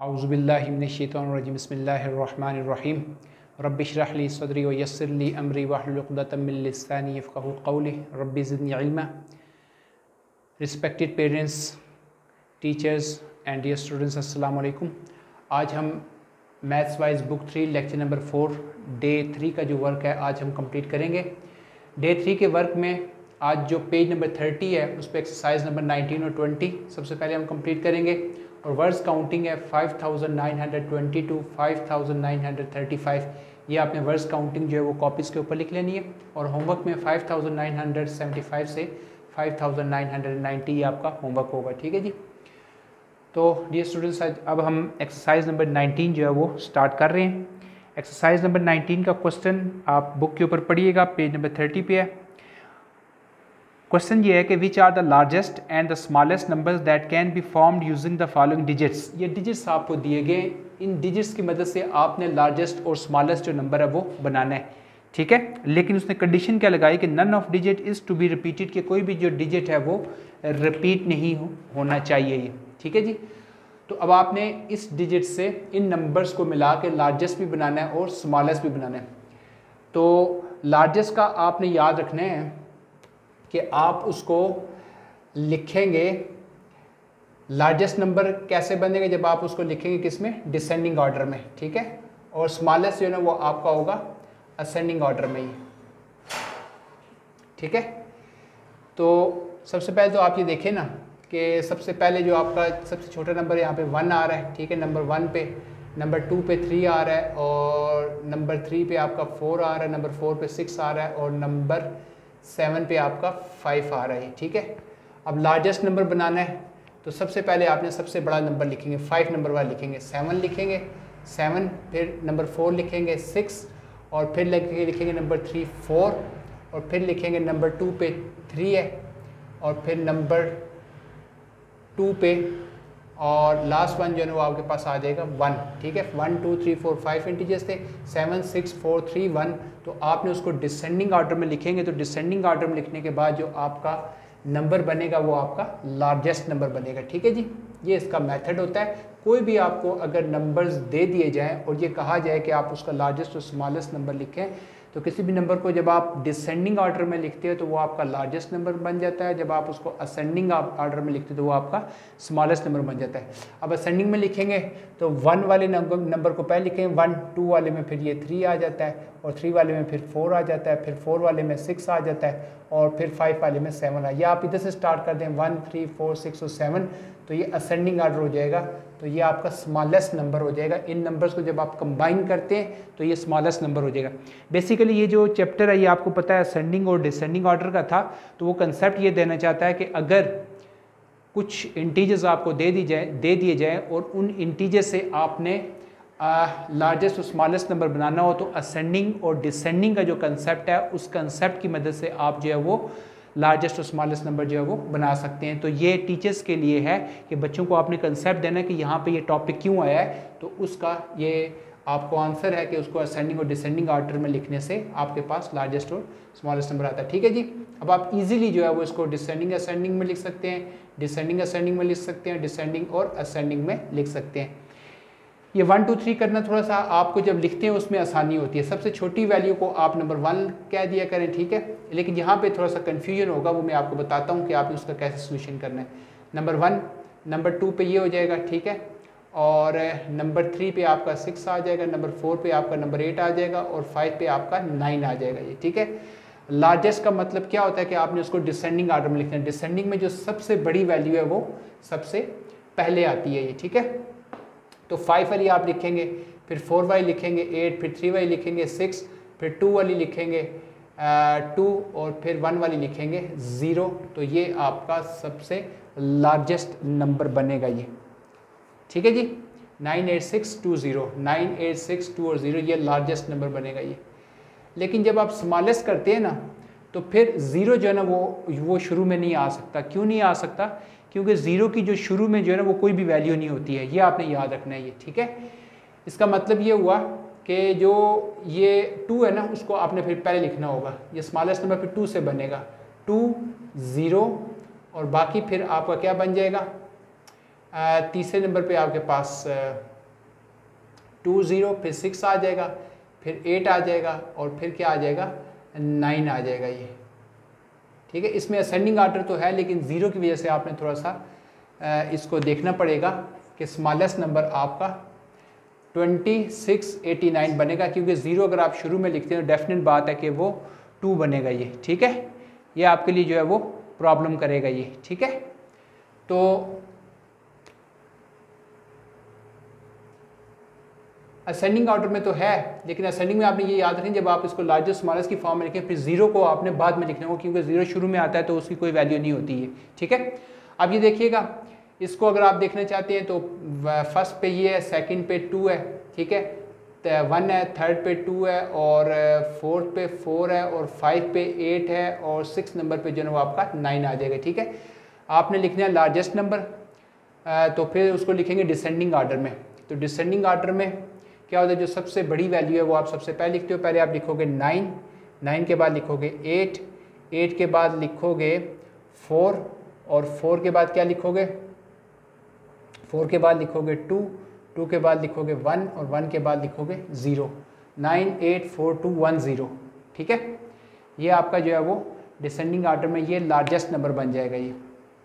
औज़ुबिल्लाहि मिनश्शैतानिर्रजीम बिस्मिल्लाहिर्रहमानिर्रहीम रब्बि इश्रह ली सदरी व यस्सिर ली अमरी वहलुल उक़दतम मिन लिसानी यफ़क़हू क़ौली रब्बि ज़िदनी इल्मा। Respected parents, teachers and dear students, अस्सलाम वालेकुम। आज हम maths wise book 3 lecture number 4 day 3 का जो वर्क है आज हम कंप्लीट करेंगे। डे 3 के वर्क में आज जो पेज नंबर 30 है उस पर एक्सरसाइज नंबर 19 और 20 सबसे पहले हम कंप्लीट करेंगे और वर्ड्स काउंटिंग है 5920 टू 5935। ये आपने वर्ड्स काउंटिंग जो है वो कॉपीज़ के ऊपर लिख लेनी है और होमवर्क में 5975 से 5990 ये आपका होमवर्क होगा। ठीक है जी। तो डियर स्टूडेंट्स, अब हम एक्सरसाइज नंबर 19 जो है वो स्टार्ट कर रहे हैं। एक्सरसाइज नंबर 19 का क्वेश्चन आप बुक के ऊपर पढ़िएगा, पेज नंबर 30 पे है। क्वेश्चन ये है कि which are the largest and the smallest numbers that can be formed using the following digits. ये डिजिट्स आपको दिए गए, इन डिजिट्स की मदद से आपने लार्जेस्ट और स्मॉलेस्ट जो नंबर है वो बनाना है। ठीक है, लेकिन उसने कंडीशन क्या लगाई कि none of digit is to be repeated, कि कोई भी जो डिजिट है वो रिपीट नहीं होना चाहिए ये। ठीक है जी। तो अब आपने इस डिजिट से इन नंबर्स को मिला के लार्जेस्ट भी बनाना है और स्मॉलेस्ट भी बनाना है। तो लार्जेस्ट का आपने याद रखना है कि आप उसको लिखेंगे, लार्जेस्ट नंबर कैसे बनेगा जब आप उसको लिखेंगे किस में, डिसेंडिंग ऑर्डर में। ठीक है, और स्मॉलेस्ट जो है ना वो आपका होगा असेंडिंग ऑर्डर में ही। ठीक है, तो सबसे पहले तो आप ये देखें ना कि सबसे पहले जो आपका सबसे छोटा नंबर यहाँ पे 1 आ रहा है। ठीक है, नंबर 1 पे, नंबर 2 पे 3 आ रहा है और नंबर 3 पे आपका 4 आ रहा है, नंबर 4 पे 6 आ रहा है और नंबर 7 पे आपका 5 आ रहा है। ठीक है, अब लार्जेस्ट नंबर बनाना है तो सबसे पहले आपने सबसे बड़ा नंबर लिखेंगे, 5 नंबर वाला लिखेंगे, 7 लिखेंगे, 7, फिर नंबर 4 लिखेंगे 6 और फिर लिखेंगे नंबर 3 4 और फिर लिखेंगे नंबर 2 पे 3 है और फिर नंबर 2 पे और लास्ट वन जो है वो आपके पास आ जाएगा 1। ठीक है, 1 2 3 4 5 इंटीजर्स थे, 7 6 4 3 1। तो आपने उसको डिसेंडिंग ऑर्डर में लिखेंगे तो डिसेंडिंग ऑर्डर में लिखने के बाद जो आपका नंबर बनेगा वो आपका लार्जेस्ट नंबर बनेगा। ठीक है जी, ये इसका मेथड होता है। कोई भी आपको अगर नंबर्स दे दिए जाएं और ये कहा जाए कि आप उसका लार्जेस्ट और स्मॉलेस्ट नंबर लिखें, तो किसी भी नंबर को जब आप डिसेंडिंग ऑर्डर में लिखते हैं तो वो आपका लार्जेस्ट नंबर बन जाता है, जब आप उसको असेंडिंग ऑर्डर में लिखते हैं तो वो आपका स्मॉलेस्ट नंबर बन जाता है। अब असेंडिंग में लिखेंगे तो 1 वाले नंबर को पहले लिखेंगे, 1 2 वाले में फिर ये 3 आ जाता है और 3 वाले में फिर 4 आ जाता है, फिर 4 वाले में 6 आ जाता है और फिर 5 वाले में 7 आ। या आप इधर से स्टार्ट कर दें 1 3 4 6 और 7, तो ये असेंडिंग ऑर्डर हो जाएगा, तो ये आपका स्मॉलेस्ट नंबर हो जाएगा। इन नंबर्स को जब आप कंबाइन करते हैं तो ये स्मॉलेस्ट नंबर हो जाएगा। बेसिकली ये जो चैप्टर है ये आपको पता है असेंडिंग और डिसेंडिंग ऑर्डर का था, तो वो कंसेप्ट ये देना चाहता है कि अगर कुछ इंटीजर्स आपको दे दिए जाए और उन इंटीजर से आपने लार्जेस्ट और स्मॉलेस्ट नंबर बनाना हो तो असेंडिंग और डिसेंडिंग का जो कंसेप्ट है उस कंसेप्ट की मदद से आप जो है वो लार्जेस्ट और स्मॉलेस्ट नंबर जो है वो बना सकते हैं। तो ये टीचर्स के लिए है कि बच्चों को आपने कंसेप्ट देना है कि यहाँ पे ये टॉपिक क्यों आया है, तो उसका ये आपको आंसर है कि उसको असेंडिंग और डिसेंडिंग ऑर्डर में लिखने से आपके पास लार्जेस्ट और स्मॉलेस्ट नंबर आता है। ठीक है जी। अब आप इजीली जो है वो इसको डिसेंडिंग असेंडिंग में लिख सकते हैं, डिसेंडिंग असेंडिंग में लिख सकते हैं, डिसेंडिंग और असेंडिंग में लिख सकते हैं। ये 1 2 3 करना थोड़ा सा आपको जब लिखते हैं उसमें आसानी होती है। सबसे छोटी वैल्यू को आप नंबर 1 कह दिया करें। ठीक है, लेकिन यहाँ पे थोड़ा सा कन्फ्यूजन होगा, वो मैं आपको बताता हूँ कि आपने उसका कैसे सोल्यूशन करना है। नंबर 1, नंबर 2 पे ये हो जाएगा। ठीक है, और नंबर 3 पे आपका 6 आ जाएगा, नंबर 4 पे आपका नंबर 8 आ जाएगा और 5 पे आपका 9 आ जाएगा ये। ठीक है, लार्जेस्ट का मतलब क्या होता है कि आपने उसको डिसेंडिंग ऑर्डर में लिखना है। डिसेंडिंग में जो सबसे बड़ी वैल्यू है वो सबसे पहले आती है ये। ठीक है, तो 5 वाली आप लिखेंगे, फिर 4 वाली लिखेंगे 8, फिर 3 वाली लिखेंगे 6, फिर 2 वाली लिखेंगे 2 और फिर 1 वाली लिखेंगे 0। तो ये आपका सबसे लार्जेस्ट नंबर बनेगा ये। ठीक है जी, 98620, 9862 और 0 ये लार्जेस्ट नंबर बनेगा ये। लेकिन जब आप स्मॉलेस्ट करते हैं ना तो फिर 0 जो है ना वो शुरू में नहीं आ सकता। क्यों नहीं आ सकता? क्योंकि 0 की जो शुरू में जो है ना वो कोई भी वैल्यू नहीं होती है, ये आपने याद रखना है ये। ठीक है, इसका मतलब ये हुआ कि जो ये 2 है ना उसको आपने फिर पहले लिखना होगा, ये स्मॉलेस्ट नंबर फिर 2 से बनेगा, 2 0 और बाकी फिर आपका क्या बन जाएगा, तीसरे नंबर पे आपके पास 2 0, फिर 6 आ जाएगा, फिर 8 आ जाएगा और फिर क्या आ जाएगा 9 आ जाएगा ये, ठीक है। इसमें असेंडिंग आर्डर तो है लेकिन ज़ीरो की वजह से आपने थोड़ा सा इसको देखना पड़ेगा कि स्मॉलेस्ट नंबर आपका 2689 बनेगा, क्योंकि ज़ीरो अगर आप शुरू में लिखते हैं तो डेफिनेट बात है कि वो 2 बनेगा ये, ठीक है। ये आपके लिए जो है वो प्रॉब्लम करेगा ये, ठीक है। तो असेंडिंग ऑर्डर में तो है, लेकिन असेंडिंग में आपने ये याद रखें जब आप इसको लार्जेस्ट स्मॉलेस्ट की फॉर्म में लिखें फिर ज़ीरो को आपने बाद में लिखना होगा, क्योंकि ज़ीरो शुरू में आता है तो उसकी कोई वैल्यू नहीं होती है, ठीक है। अब ये देखिएगा, इसको अगर आप देखना चाहते हैं तो फर्स्ट पे ये है, सेकंड पे 2 है, ठीक है, 1 है, थर्ड पे 2 है और फोर्थ पे 4 है और 5 पे 8 है और 6 नंबर पे जो है वो आपका 9 आ जाएगा, ठीक है। आपने लिखना है लार्जेस्ट नंबर, तो फिर उसको लिखेंगे डिसेंडिंग आर्डर में। तो डिसेंडिंग आर्डर में क्या होता है, जो सबसे बड़ी वैल्यू है वो आप सबसे पहले लिखते हो। पहले आप लिखोगे 9, 9 के बाद लिखोगे 8, 8 के बाद लिखोगे 4 और 4 के बाद क्या लिखोगे, 4 के बाद लिखोगे 2, 2 के बाद लिखोगे 1 और 1 के बाद लिखोगे 0। 9 8 4 2 1 0, ठीक है। ये आपका जो है वो डिसेंडिंग आर्डर में ये लार्जेस्ट नंबर बन जाएगा ये।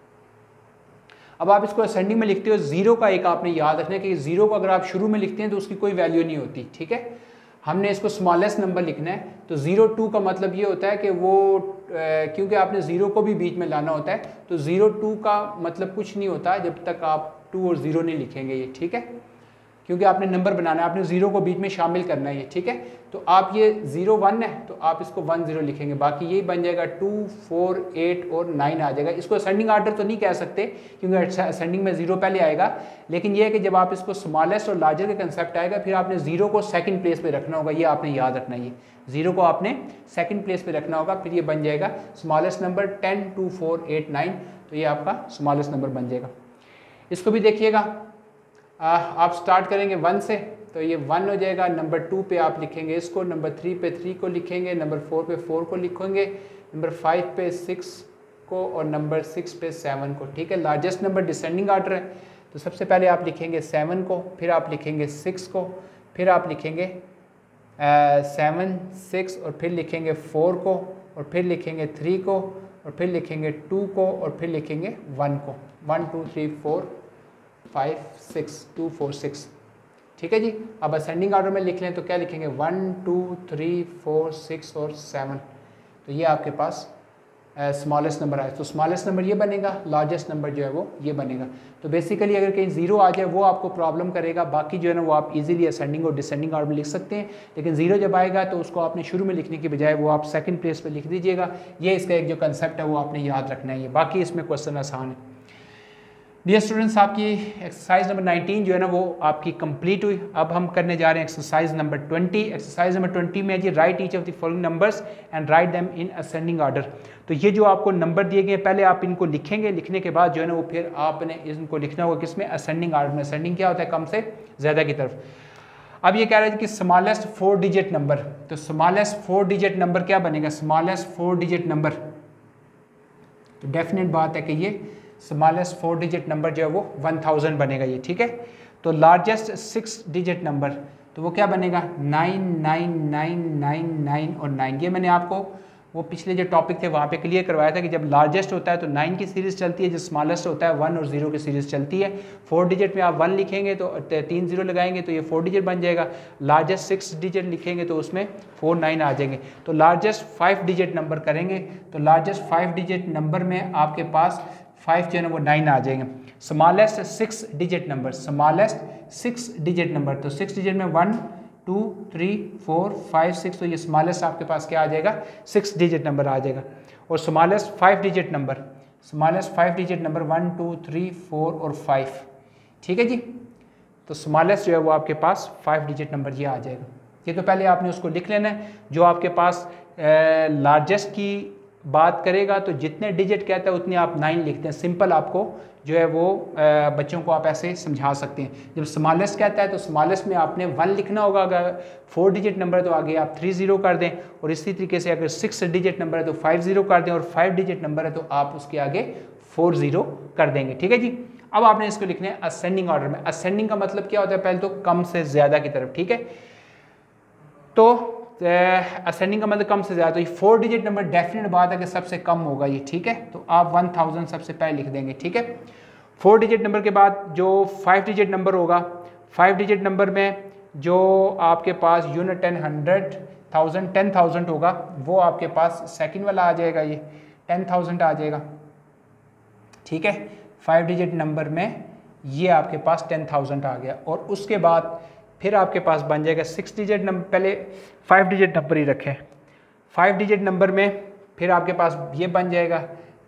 अब आप इसको असेंडिंग में लिखते हो, ज़ीरो का एक आपने याद रखना है कि ज़ीरो को अगर आप शुरू में लिखते हैं तो उसकी कोई वैल्यू नहीं होती, ठीक है। हमने इसको स्मॉलेस्ट नंबर लिखना है, तो 0 2 का मतलब ये होता है कि वो क्योंकि आपने ज़ीरो को भी बीच में लाना होता है, तो 0 2 का मतलब कुछ नहीं होता जब तक आप 2 और 0 नहीं लिखेंगे ये, ठीक है, क्योंकि आपने नंबर बनाना है, आपने 0 को बीच में शामिल करना है ये, ठीक है। तो आप ये 0 1 है तो आप इसको 1 0 लिखेंगे, बाकी यही बन जाएगा 2 4 8 और 9 आ जाएगा। इसको असेंडिंग आर्डर तो नहीं कह सकते क्योंकि असेंडिंग में 0 पहले आएगा, लेकिन ये है कि जब आप इसको स्मॉलेस्ट और लार्जर का कंसेप्ट आएगा फिर आपने 0 को सेकंड प्लेस पे रखना होगा, ये आपने याद रखना है। ये 0 को आपने सेकंड प्लेस पे रखना होगा, फिर ये बन जाएगा स्मॉलेस्ट नंबर 10 2 4 8 9, तो ये आपका स्मॉलेस्ट नंबर बन जाएगा। इसको भी देखिएगा, आप स्टार्ट करेंगे 1 से तो ये 1 हो जाएगा, नंबर 2 पे आप लिखेंगे इसको, नंबर 3 पे 3 को लिखेंगे, नंबर 4 पे 4 को लिखेंगे, नंबर 5 पे 6 को और नंबर 6 पे 7 को, ठीक है। लार्जेस्ट नंबर डिसेंडिंग आर्डर है, तो सबसे पहले आप लिखेंगे 7 को, फिर आप लिखेंगे 6 को, फिर आप लिखेंगे 7 6 और फिर लिखेंगे 4 को और फिर लिखेंगे 3 को और फिर लिखेंगे 2 को और फिर लिखेंगे 1 को। 1 2 3 4 5 6 2 4 6, ठीक है जी। अब असेंडिंग ऑर्डर में लिख लें तो क्या लिखेंगे 1 2 3 4 6 और 7, तो ये आपके पास स्मॉलेस्ट नंबर आए, तो स्मॉलेस्ट नंबर ये बनेगा, लार्जेस्ट नंबर जो है वो ये बनेगा। तो बेसिकली अगर कहीं 0 आ जाए वो आपको प्रॉब्लम करेगा, बाकी जो है ना वो आप इजीली असेंडिंग और डिसेंडिंग ऑर्डर में लिख सकते हैं, लेकिन 0 जब आएगा तो उसको आपने शुरू में लिखने की बजाय वो आप सेकंड प्लेस पे लिख दीजिएगा। ये इसका एक जो कंसेप्ट है वो आपने याद रखना है, ये बाकी इसमें क्वेश्चन आसान है। डियर स्टूडेंट्स, आपकी एक्सरसाइज नंबर 19 जो है ना वो आपकी कंप्लीट हुई। अब हम करने जा रहे हैं एक्सरसाइज नंबर 20। एक्सरसाइज नंबर 20 में है g write each of the following numbers and write them in ascending order. तो ये जो आपको नंबर दिए गए पहले आप इनको लिखेंगे, लिखने के बाद जो है ना वो फिर आपने इनको लिखना होगा किसमें, असेंडिंग ऑर्डर में। असेंडिंग क्या होता है, कम से ज़्यादा की तरफ। अब ये कह रहे हैं कि स्मॉलेस्ट 4 डिजिट नंबर, तो स्मॉलेस्ट 4 डिजिट नंबर क्या बनेगा, स्मॉलेस्ट 4 डिजिट नंबर, तो डेफिनेट बात है कि ये स्मॉलेस्ट 4 डिजिट नंबर जो है वो 1000 बनेगा ये, ठीक है। तो लार्जेस्ट 6 डिजिट नंबर, तो वो क्या बनेगा 99999 और 9। ये मैंने आपको वो पिछले जो टॉपिक थे वहाँ पे क्लियर करवाया था कि जब लार्जेस्ट होता है तो 9 की सीरीज़ चलती है, जब स्मॉलेस्ट होता है 1 और 0 की सीरीज़ चलती है। 4 डिजिट में आप 1 लिखेंगे तो 3 0 लगाएंगे तो ये 4 डिजिट बन जाएगा। लार्जेस्ट 6 डिजिट लिखेंगे तो उसमें 4 9 आ जाएंगे। तो लार्जेस्ट 5 डिजिट नंबर करेंगे तो लार्जेस्ट 5 डिजिट नंबर में आपके पास 5 जो है ना वो 9 आ जाएंगे। Smallest 6 digit number, smallest 6 digit number, तो 6 डिजिट में 1 2 3 4 5 6, तो ये स्मॉलेस्ट आपके पास क्या आ जाएगा 6 डिजिट नंबर आ जाएगा। और smallest 5 digit number, smallest 5 digit number 1 2 3 4 और 5, ठीक है जी। तो स्मॉलेस्ट जो है वो आपके पास 5 डिजिट नंबर ये आ जाएगा। ये तो पहले आपने उसको लिख लेना है। जो आपके पास लार्जेस्ट की बात करेगा तो जितने डिजिट कहता है उतने आप 9 लिखते हैं। सिंपल आपको जो है वो बच्चों को आप ऐसे समझा सकते हैं। जब स्मॉलेस्ट कहता है तो स्मॉलेस्ट में आपने 1 लिखना होगा, अगर 4 डिजिट नंबर है तो आगे आप 3 0 कर दें, और इसी तरीके से अगर 6 डिजिट नंबर है तो 5 0 कर दें, और 5 डिजिट नंबर है तो आप उसके आगे 4 0 कर देंगे, ठीक है जी। अब आपने इसको लिखना है असेंडिंग ऑर्डर में। असेंडिंग का मतलब क्या होता है, पहले तो कम से ज़्यादा की तरफ, ठीक है। तो असेंडिंग का मतलब कम से ज़्यादा, तो ये 4 डिजिट नंबर डेफिनेट बात है कि सबसे कम होगा ये, ठीक है। तो आप 1000 सबसे पहले लिख देंगे, ठीक है। 4 डिजिट नंबर के बाद जो 5 डिजिट नंबर होगा, 5 डिजिट नंबर में जो आपके पास यूनिट 10,000 होगा, वो आपके पास सेकंड वाला आ जाएगा, ये 10,000 आ जाएगा, ठीक है। 5 डिजिट नंबर में ये आपके पास 10,000 आ गया। और उसके बाद फिर आपके पास बन जाएगा 6 डिजिट नंबर, पहले 5 डिजिट नंबर ही रखें। 5 डिजिट नंबर में फिर आपके पास ये बन जाएगा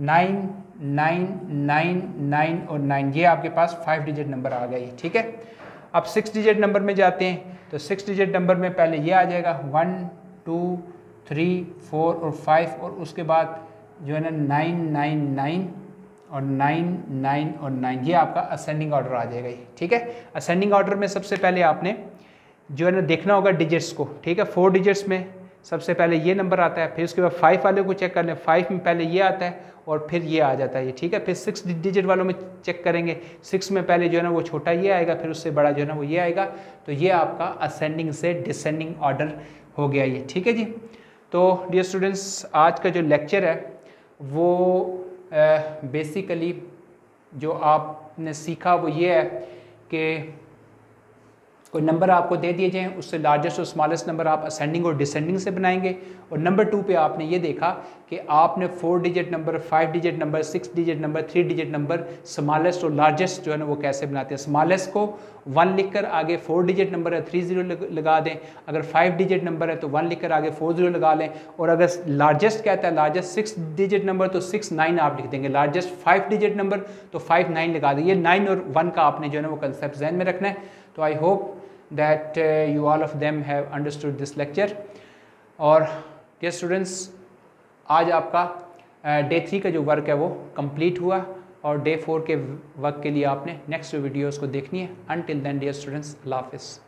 9999 और 9, ये आपके पास 5 डिजिट नंबर आ गया, ठीक है। अब 6 डिजिट नंबर में जाते हैं, तो 6 डिजिट नंबर में पहले ये आ जाएगा 1 2 3 4 और 5, और उसके बाद जो है ना 999 और 9 और 9, ये आपका असेंडिंग ऑर्डर आ जाएगा ये, ठीक है। असेंडिंग ऑर्डर में सबसे पहले आपने जो है ना देखना होगा डिजिट्स को, ठीक है। 4 डिजिट्स में सबसे पहले ये नंबर आता है, फिर उसके बाद 5 वाले को चेक कर लें, 5 में पहले ये आता है और फिर ये आ जाता है ये, ठीक है। फिर 6 डिजिट वालों में चेक करेंगे, 6 में पहले जो है ना वो छोटा ये आएगा, फिर उससे बड़ा जो है ना वो ये आएगा। तो ये आपका असेंडिंग से डिसेंडिंग ऑर्डर हो गया ये, ठीक है जी। तो डियर स्टूडेंट्स, आज का जो लेक्चर है वो बेसिकली जो आपने सीखा वो ये है कि कोई नंबर आपको दे दिए जाएँ, उससे लार्जेस्ट और स्मॉलेस्ट नंबर आप असेंडिंग और डिसेंडिंग से बनाएंगे। और नंबर 2 पे आपने ये देखा कि आपने 4 digit number, 5 digit number, 6 digit number, 3 digit number, smallest और लार्जेस्ट जो है ना वो कैसे बनाते हैं। स्मॉलेस्ट को 1 लिखकर आगे 4 डिजिट नंबर है 3 0 लगा दें, अगर 5 डिजिट नंबर है तो 1 लिखकर आगे 4 0 लगा लें, और अगर लार्जेस्ट कहता है लार्जेस्ट 6 डिजिट नंबर तो 6 9 आप लिख देंगे, लार्जेस्ट 5 डिजिट नंबर तो 5 9 लगा दें। ये 9 और 1 का आपने जो है ना वो कंसेप्ट जहन में रखना है। तो I hope that you all of them have understood this lecture। और dear students, आज आपका डे 3 का जो वर्क है वो कंप्लीट हुआ, और डे 4 के वर्क के लिए आपने नेक्स्ट वीडियोस को देखनी है। Until then dear students, अल्लाह हाफिज़।